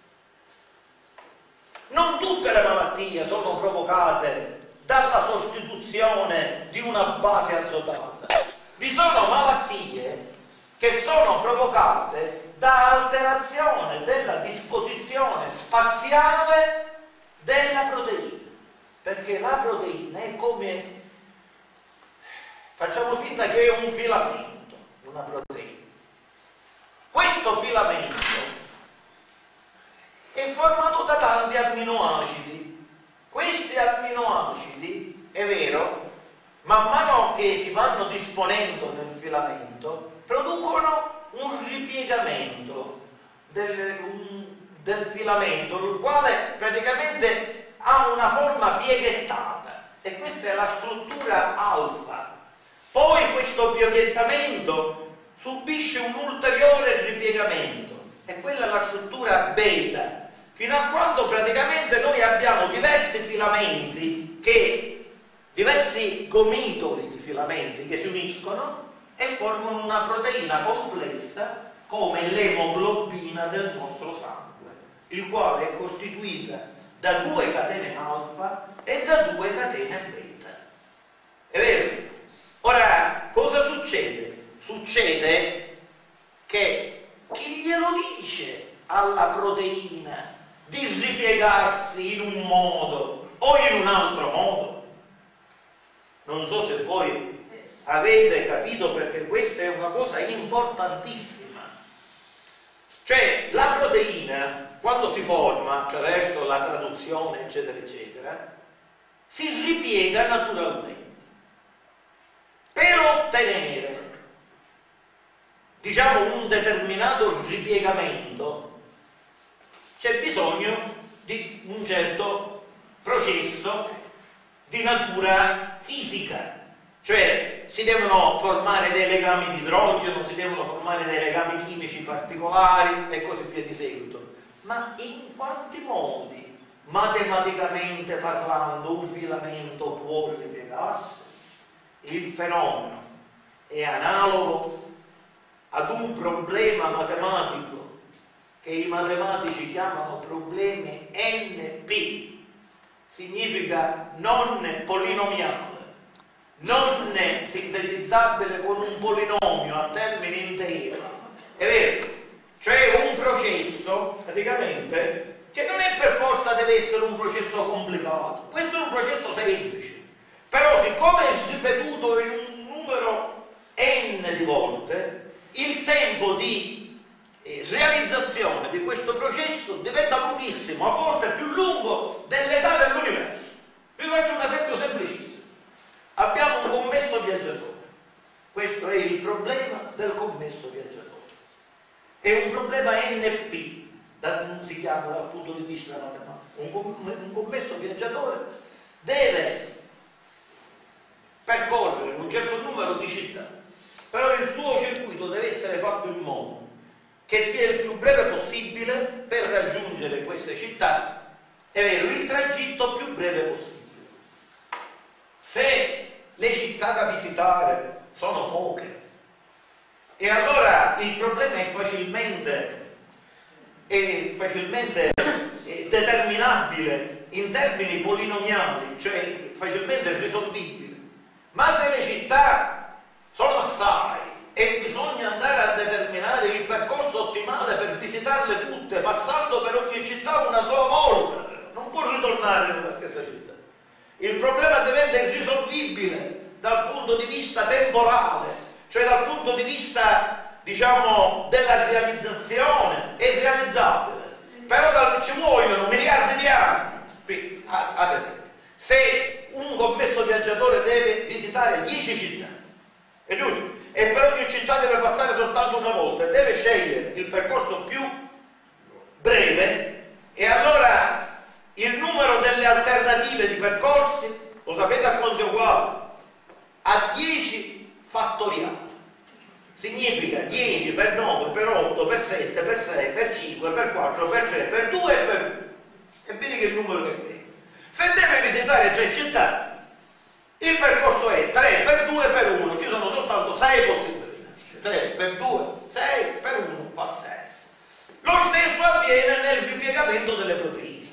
[SPEAKER 5] non tutte le malattie sono provocate dalla sostituzione di una base azotata. Vi sono malattie che sono provocate da alterazione della disposizione spaziale della proteina, perché la proteina è come, facciamo finta che è un filamento, una proteina. Questo filamento è formato da tanti amminoacidi. Questi amminoacidi, è vero, man mano che si vanno disponendo nel filamento, producono un ripiegamento del filamento, il quale praticamente ha una forma pieghettata, e questa è la struttura alfa. Poi questo pieghettamento subisce un ulteriore ripiegamento, e quella è la struttura beta, fino a quando praticamente noi abbiamo diversi filamenti, diversi gomitoli di filamenti che si uniscono e formano una proteina complessa come l'emoglobina del nostro sangue, il quale è costituita da 2 catene alfa e da 2 catene beta. È vero? Ora, cosa succede? Succede che chi glielo dice alla proteina di ripiegarsi in un modo o in un altro modo? Non so se voi avete capito, perché questa è una cosa importantissima. Cioè, la proteina, quando si forma attraverso la traduzione, eccetera, eccetera, si ripiega naturalmente. Per ottenere, diciamo, un determinato ripiegamento, c'è bisogno di un certo processo di natura fisica. Cioè si devono formare dei legami di idrogeno, si devono formare dei legami chimici particolari e così via di seguito. Ma in quanti modi, matematicamente parlando, un filamento può ripiegarsi? Il fenomeno è analogo ad un problema matematico che i matematici chiamano problemi NP, significa non polinomiale, non sintetizzabile con un polinomio a termine intero. È vero? Cioè un processo praticamente che non è per forza deve essere un processo complicato, può essere un processo semplice, però siccome è ripetuto in un numero n di volte, il tempo di realizzazione di questo processo diventa lunghissimo, a volte più lungo dell'età dell'universo. Vi faccio un esempio semplicissimo. Abbiamo un commesso viaggiatore. Questo è il problema del commesso viaggiatore. È un problema NP, si chiama dal punto di vista matematico. Un commesso viaggiatore deve percorrere un certo numero di città, però il suo circuito deve essere fatto in modo che sia il più breve possibile per raggiungere queste città, è vero, il tragitto più breve possibile. Se le città da visitare sono poche, e allora il problema è facilmente determinabile in termini polinomiali, cioè facilmente risolvibile. Ma se le città sono assai e bisogna andare a determinare il percorso ottimale per visitarle tutte, passando per ogni città una sola volta, non può ritornare nella stessa città. Il problema diventa irrisolvibile dal punto di vista temporale, cioè dal punto di vista, diciamo, della realizzazione. È realizzabile, però ci vogliono miliardi di anni. Ad esempio, se un commesso viaggiatore deve visitare 10 città, è giusto? E per ogni città deve passare soltanto una volta, deve scegliere il percorso più breve, e allora il numero delle alternative di percorsi, lo sapete a quanto è uguale? A 10 fattoriato. Significa 10 per 9, per 8, per 7, per 6, per 5, per 4, per 3, per 2 e per 1. E vedi che il numero che è. Se deve visitare 3 città, il percorso è 3 per 2 per 1, ci sono soltanto 6 possibilità. 3 per 2, 6 per 1 fa 6. Lo stesso avviene nel ripiegamento delle proteine.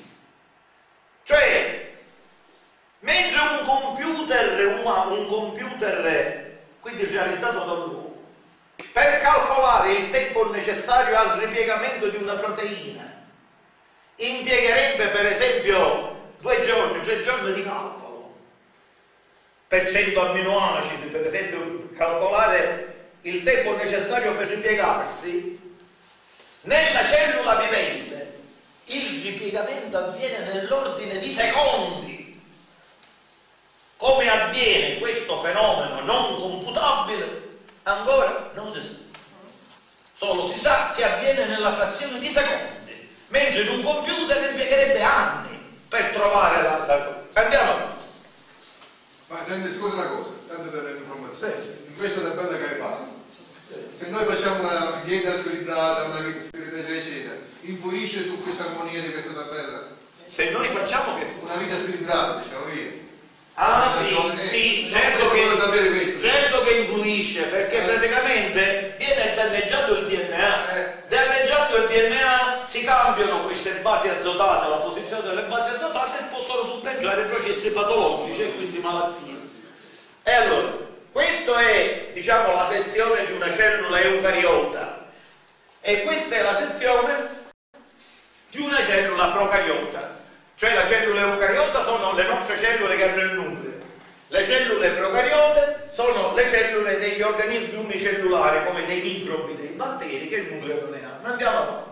[SPEAKER 5] Cioè, mentre un computer quindi realizzato dall'uomo. Per calcolare il tempo necessario al ripiegamento di una proteina impiegherebbe per esempio 2 giorni, 3 giorni di calcolo. Per 100 amminoacidi, per esempio, calcolare il tempo necessario per ripiegarsi. Nella cellula vivente il ripiegamento avviene nell'ordine di secondi. Come avviene questo fenomeno non computabile ancora non si sa. Solo si sa che avviene nella frazione di secondi, mentre in un computer impiegherebbe anni per trovare la... Andiamo avanti.
[SPEAKER 6] Ma senti, scusa una cosa, tanto per l'informazione. In questa tabella che hai fatto, se noi facciamo una dieta squilibrata, una vita eccetera, influisce su questa armonia di questa tabella?
[SPEAKER 5] Se noi facciamo che...
[SPEAKER 6] Una vita squilibrata, diciamo via.
[SPEAKER 5] Ah sì, certo che influisce, perché praticamente viene danneggiato il DNA. Danneggiato il DNA si cambiano queste basi azotate, la posizione delle basi azotate, e possono subentrare processi patologici e quindi malattie. E allora, questa è, diciamo, la sezione di una cellula eucariota e questa è la sezione di una cellula procariota. Cioè la cellula eucariota sono le nostre cellule che hanno il nucleo, le cellule procariote sono le cellule degli organismi unicellulari come dei microbi, dei batteri che il nucleo non ne hanno. Andiamo avanti.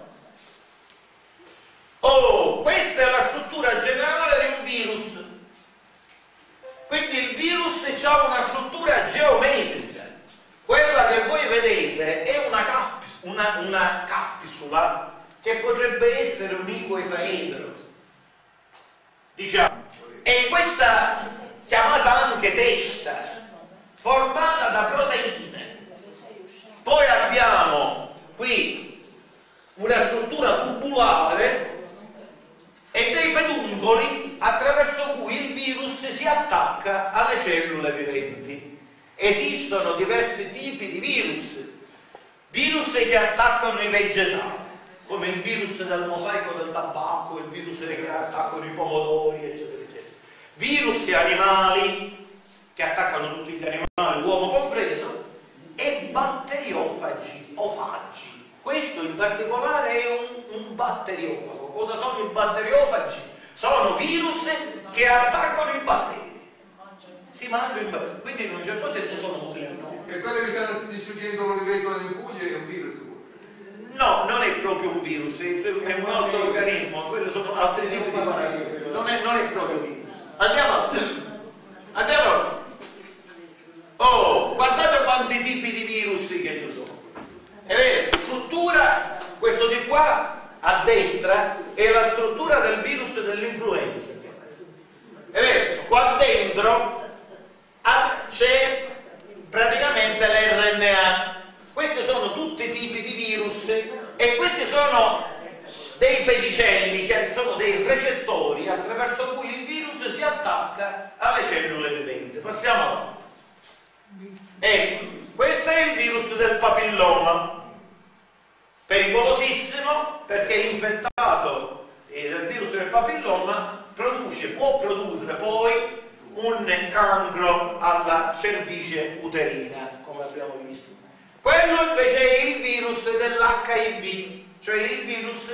[SPEAKER 5] Oh, questa è la struttura generale di un virus. Quindi il virus ha una struttura geometrica. Quella che voi vedete è una capsula che potrebbe essere un icoesaedro, diciamo, e questa chiamata anche testa, formata da proteine. Poi abbiamo qui una struttura tubulare e dei peduncoli attraverso cui il virus si attacca alle cellule viventi. Esistono diversi tipi di virus che attaccano i vegetali, come il virus del mosaico del tabacco, il virus che attaccano i pomodori, eccetera, eccetera. Virus animali, che attaccano tutti gli animali, l'uomo compreso, e batteriofagi o faggi. Questo in particolare è un batteriofago. Cosa sono i batteriofagi? Sono virus che attaccano i batteri. Si mangiano i batteri, quindi in un certo senso sono utili.
[SPEAKER 6] E quello che stanno distruggendo l'oliveto in Puglia è un virus?
[SPEAKER 5] No, non è proprio un virus, è un altro organismo, quelli sono altri tipi di parassiti, non è proprio virus. Andiamo avanti. Andiamo avanti. Oh, guardate quanti tipi di virus che ci sono. È vero, struttura, questo di qua a destra è la struttura del virus dell'influenza. È vero, qua dentro c'è praticamente l'RNA. Questi sono tutti i tipi di virus e questi sono dei pedicelli, che sono dei recettori attraverso cui il virus si attacca alle cellule viventi. Passiamo avanti. Ecco, questo è il virus del papilloma, pericolosissimo perché infettato del virus del papilloma può produrre poi un cancro alla cervice uterina, come abbiamo visto. Quello invece è il virus dell'HIV, cioè il virus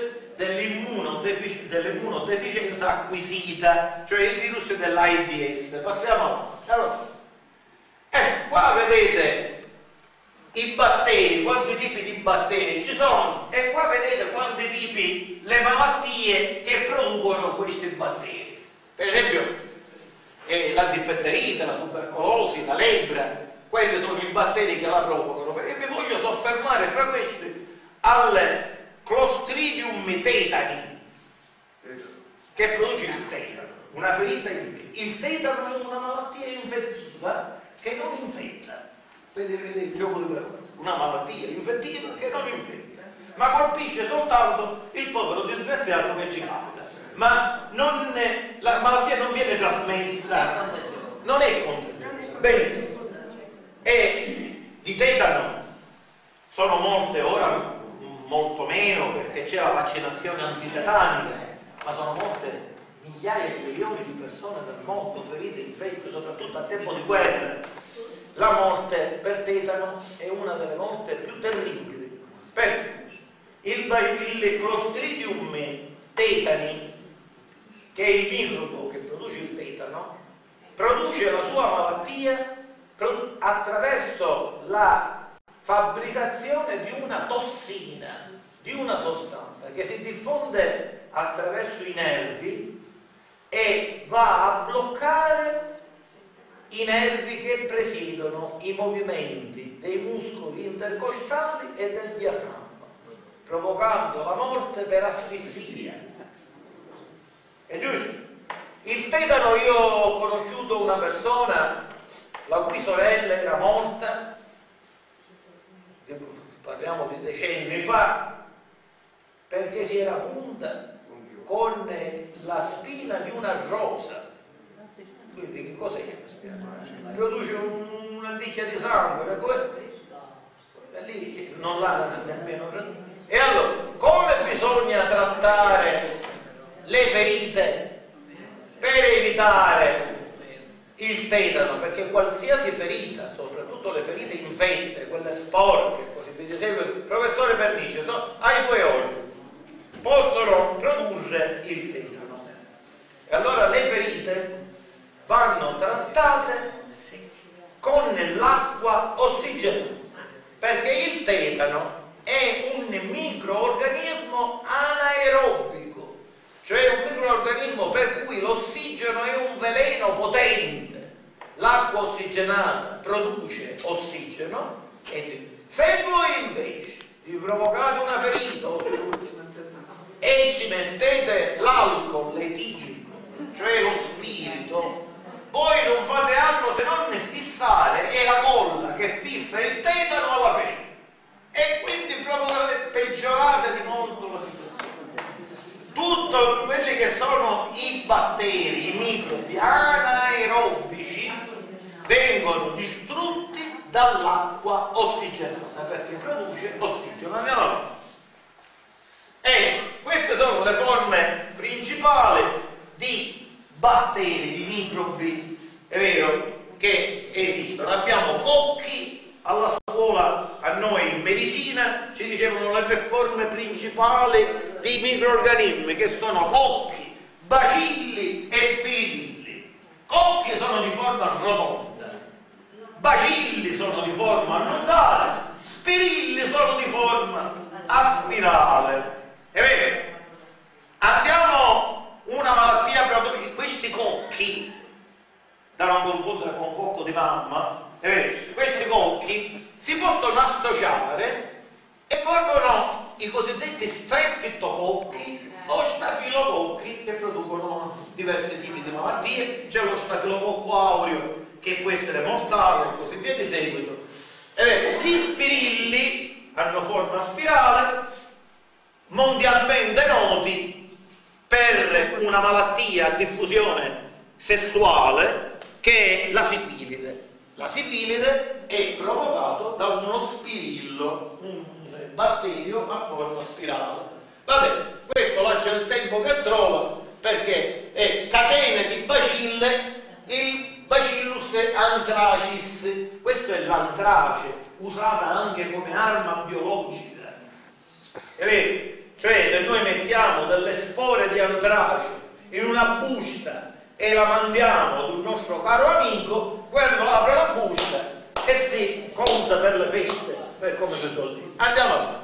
[SPEAKER 5] dell'immunodeficienza acquisita, cioè il virus dell'AIDS. Passiamo avanti. Allora, qua vedete i batteri, quanti tipi di batteri ci sono, e qua vedete quanti tipi, le malattie che producono questi batteri. Per esempio, la difterite, la tubercolosi, la lebbra. Quelli sono i batteri che la provocano, e mi voglio soffermare fra questi al Clostridium tetani, che produce il tetano, una ferita infettiva. Il tetano è una malattia infettiva che non infetta. Vedete il gioco di parole, una malattia infettiva che non infetta, ma colpisce soltanto il povero disgraziato che ci capita. Ma la malattia non viene trasmessa, non è contagiosa. Benissimo. E di tetano sono molte, ora molto meno perché c'è la vaccinazione antitetanica, ma sono molte migliaia e milioni di persone nel mondo ferite, infette, soprattutto a tempo di guerra. La morte per tetano è una delle morti più terribili, perché il Clostridium tetani, che è il microbo che produce il tetano, produce la sua malattia attraverso la fabbricazione di una tossina, di una sostanza che si diffonde attraverso i nervi e va a bloccare i nervi che presiedono i movimenti dei muscoli intercostali e del diaframma, provocando la morte per asfissia. È giusto? Il tetano, io ho conosciuto una persona la cui sorella era morta, parliamo di decenni fa, perché si era punta con la spina di una rosa. Quindi che cos'è? Produce un'anticchia di sangue, e lì non l'ha nemmeno. E allora, come bisogna trattare le ferite per evitare il tetano? Perché qualsiasi ferita, soprattutto le ferite infette, quelle sporche, così vi dicevo, professore Pernice, ai due organi possono produrre il tetano. E allora le ferite vanno trattate con l'acqua ossigenata, perché il tetano è un microorganismo anaerobico, cioè un microorganismo per cui l'ossigeno è un veleno potente. L'acqua ossigenata produce ossigeno e se voi invece vi provocate una ferita e ci mettete l'alcol etilico, cioè lo spirito, voi non fate altro se non fissare, è la colla che fissa il tetano alla ferita, e quindi proprio peggiorate di molto la situazione. Tutti quelli che sono i batteri, i microbi anaerobici vengono distrutti dall'acqua ossigenata, perché produce ossigeno. Andiamo avanti. E queste sono le forme principali di batteri, di microbi, è vero, che esistono. Abbiamo cocchi, alla scuola, a noi in medicina, ci dicevano le 3 forme principali di microorganismi, che sono cocchi, bacilli e spirilli. Cocchi sono di forma rotonda, bacilli sono di forma allungata, spirilli sono di forma a spirale. È vero? Abbiamo una malattia proprio di questi cocchi, da non confondere con cocco di mamma, è vero? Questi cocchi si possono associare e formano i cosiddetti strepitococchi o stafilococchi, che producono diversi tipi di malattie. C'è lo stafilococco aureo, che può essere mortale, e così via di seguito. È vero? Gli spirilli hanno forma spirale, mondialmente noti per una malattia a diffusione sessuale che è la sifilide. La sifilide è provocato da uno spirillo, un batterio a forma spirale. Va bene, questo lascia il tempo che trova, perché è catene di bacille, il Bacillus anthracis. Questo è l'antrace, usata anche come arma biologica. È vero? Cioè, se noi mettiamo delle spore di antrace in una busta e la mandiamo ad un nostro caro amico, quello apre la busta e si consa per le feste, per come si suol dire. Andiamo avanti.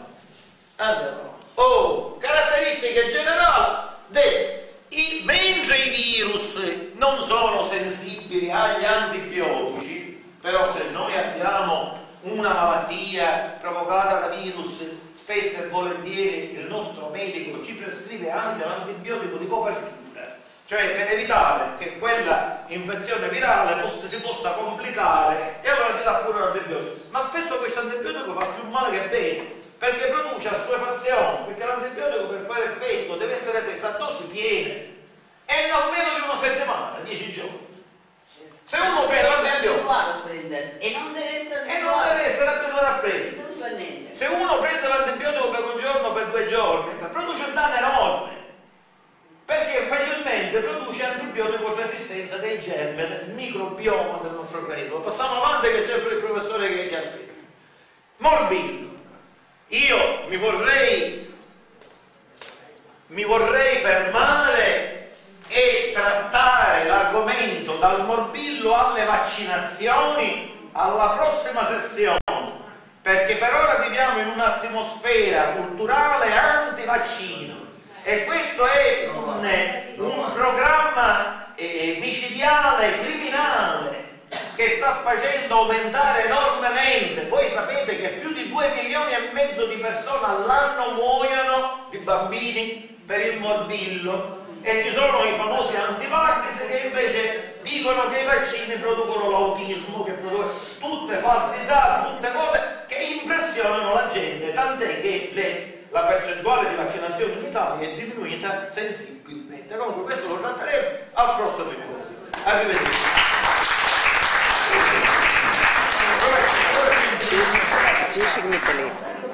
[SPEAKER 5] Caratteristiche generali mentre i virus non sono sensibili agli antibiotici, però se noi abbiamo una malattia provocata da virus, spesso e volentieri il nostro medico ci prescrive anche l'antibiotico di copertura, cioè per evitare che quella infezione virale si possa complicare, e allora ti dà pure l'antibiotico. Ma spesso questo antibiotico fa più male che bene, perché produce assuefazione, perché l'antibiotico per fare effetto deve essere preso a dosi piene e non meno di una settimana, 10 giorni. Se uno prende l'antibiotico
[SPEAKER 4] e non deve essere
[SPEAKER 5] abituato a prendere, se uno prende l'antibiotico per un giorno, per 2 giorni, produce un danno enorme, perché facilmente produce antibiotico resistenza dei germi, il microbioma del nostro organismo. Passiamo avanti, che c'è il professore che ha scritto. Morbillo. Io mi vorrei fermare e trattare l'argomento dal morbillo alle vaccinazioni alla prossima sessione, perché per ora viviamo in un'atmosfera culturale anti-vaccino e questo è un programma micidiale, criminale, che sta facendo aumentare enormemente. Voi sapete che più di 2,5 milioni di persone all'anno muoiono, di bambini, per il morbillo, e ci sono i famosi antivax che invece dicono che i vaccini producono l'autismo, che producono tutte falsità, tutte cose che impressionano la gente, tant'è che la percentuale di vaccinazione in Italia è diminuita sensibilmente. Comunque questo lo tratteremo al prossimo incontro. Arrivederci.
[SPEAKER 7] 10 minuti.